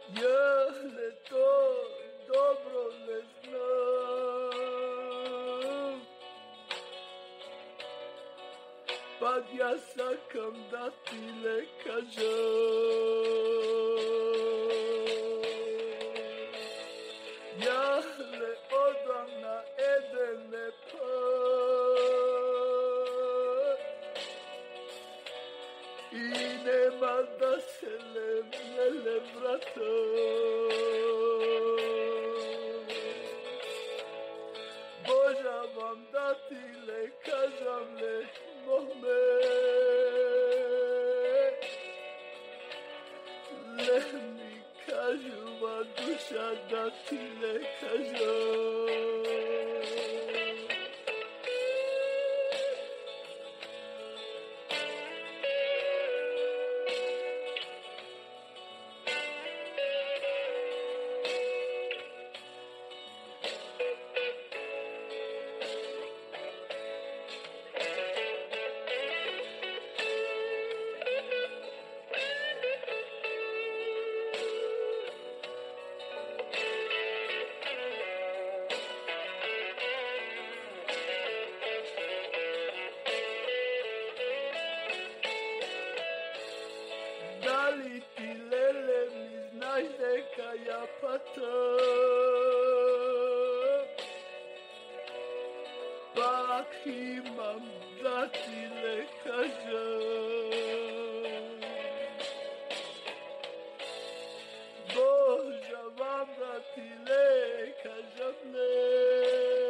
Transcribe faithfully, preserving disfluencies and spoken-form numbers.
Ja le to dobro ne znam, pa ja sakam da ti ne kažem. Ja le odam na edene put i nema da se ne mele vratam. Boža vam da ti le kažem le mome, le mi kažu va duša da ti le kažem. Da li ti lele mi znaš neka ja patam, pa ak imam da ti le kažem. Boža vam da ti le kažem le.